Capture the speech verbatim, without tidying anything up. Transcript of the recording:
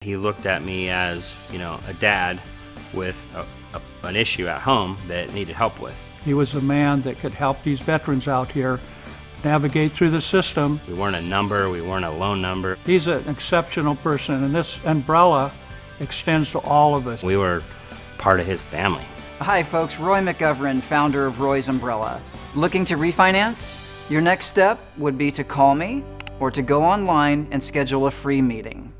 He looked at me as, you know, a dad with a, a, an issue at home that needed help with. He was a man that could help these veterans out here navigate through the system. We weren't a number, we weren't a loan number. He's an exceptional person, and this umbrella extends to all of us. We were part of his family. Hi folks, Roy McGovern, founder of Roy's Umbrella. Looking to refinance? Your next step would be to call me or to go online and schedule a free meeting.